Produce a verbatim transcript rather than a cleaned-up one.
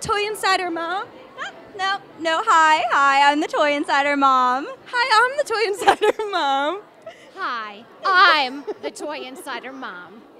Toy Insider Mom. No, no, hi, hi, I'm the Toy Insider Mom. Hi, I'm the Toy Insider Mom. Hi, I'm the Toy Insider Mom.